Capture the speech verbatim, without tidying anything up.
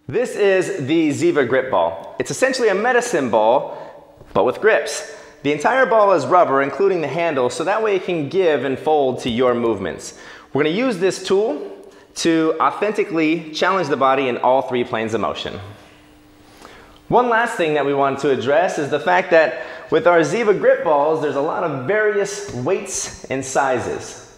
This is the ZIVA grip ball. It's essentially a medicine ball, but with grips. The entire ball is rubber, including the handle, so that way it can give and fold to your movements. We're going to use this tool to authentically challenge the body in all three planes of motion. One last thing that we want to address is the fact that with our ZIVA grip balls, there's a lot of various weights and sizes.